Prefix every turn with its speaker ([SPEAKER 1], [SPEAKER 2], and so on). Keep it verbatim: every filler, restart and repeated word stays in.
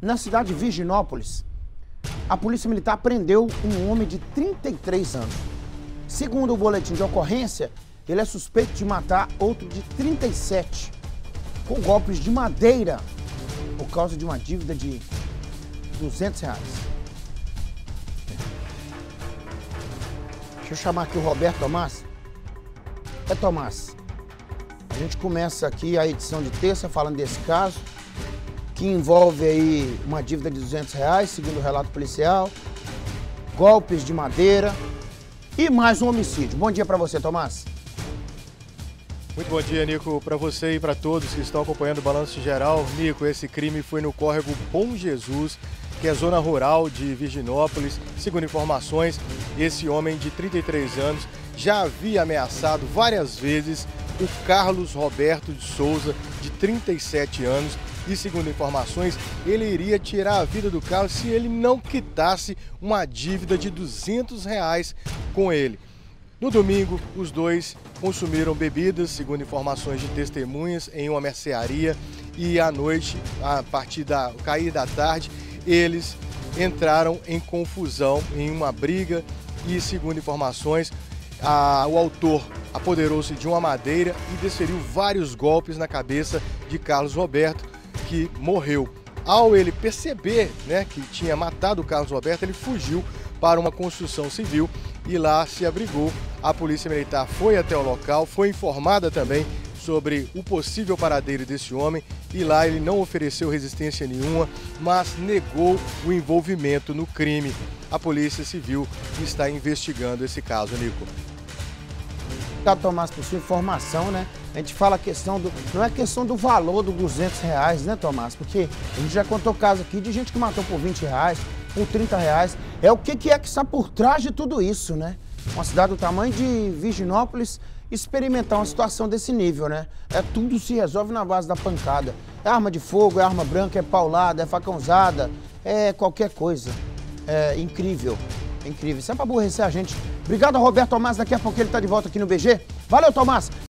[SPEAKER 1] Na cidade de Virginópolis, a Polícia Militar prendeu um homem de trinta e três anos. Segundo o boletim de ocorrência, ele é suspeito de matar outro de trinta e sete com golpes de madeira por causa de uma dívida de duzentos reais. Deixa eu chamar aqui o Roberto Tomás. É, Tomás, a gente começa aqui a edição de terça falando desse caso, que envolve aí uma dívida de duzentos reais, segundo o relato policial, golpes de madeira e mais um homicídio. Bom dia para você, Tomás.
[SPEAKER 2] Muito bom dia, Nico, para você e para todos que estão acompanhando o Balanço Geral. Nico, esse crime foi no córrego Bom Jesus, que é zona rural de Virginópolis. Segundo informações, esse homem de trinta e três anos já havia ameaçado várias vezes o Carlos Roberto de Souza, de trinta e sete anos, e segundo informações, ele iria tirar a vida do Carlos se ele não quitasse uma dívida de duzentos reais com ele. No domingo, os dois consumiram bebidas, segundo informações de testemunhas, em uma mercearia, e à noite, a partir da cair da tarde, eles entraram em confusão, em uma briga, e segundo informações, a, o autor apoderou-se de uma madeira e desferiu vários golpes na cabeça de Carlos Roberto, que morreu. Ao ele perceber, né, que tinha matado o Carlos Roberto, ele fugiu para uma construção civil e lá se abrigou. A Polícia Militar foi até o local, foi informada também sobre o possível paradeiro desse homem e lá ele não ofereceu resistência nenhuma, mas negou o envolvimento no crime. A Polícia Civil está investigando esse caso, Nico.
[SPEAKER 1] Obrigado, Tomás, por sua informação, né? A gente fala a questão do... Não é questão do valor dos duzentos reais, né, Tomás? Porque a gente já contou caso aqui de gente que matou por vinte reais, por trinta reais. É o que, que é que está por trás de tudo isso, né? Uma cidade do tamanho de Virginópolis experimentar uma situação desse nível, né? É tudo se resolve na base da pancada. É arma de fogo, é arma branca, é paulada, é facãozada, é qualquer coisa. É incrível, é incrível. Isso é pra aborrecer a gente. Obrigado, Roberto Tomás. Daqui a pouco ele tá de volta aqui no B G. Valeu, Tomás!